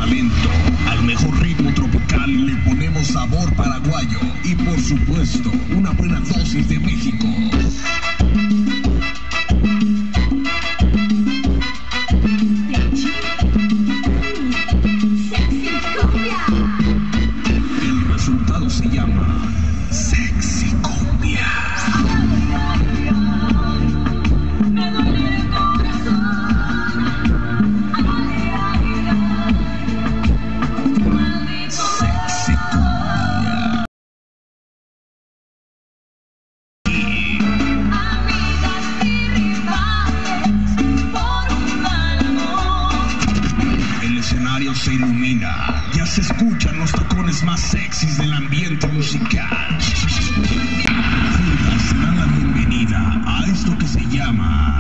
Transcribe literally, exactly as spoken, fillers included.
talento. Al mejor ritmo tropical le ponemos sabor paraguayo y por supuesto una buena dosis de México. El resultado se llama Sexy Cumbia. Se ilumina, ya se escuchan los tacones más sexys del ambiente musical. Juntas dan la bienvenida a esto que se llama